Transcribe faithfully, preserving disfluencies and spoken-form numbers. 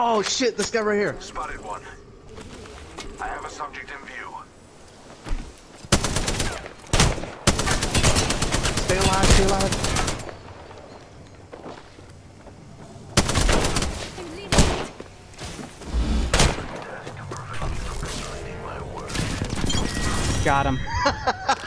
Oh shit, this guy right here. Spotted one. I have a subject in view. Stay alive, stay alive. Got him.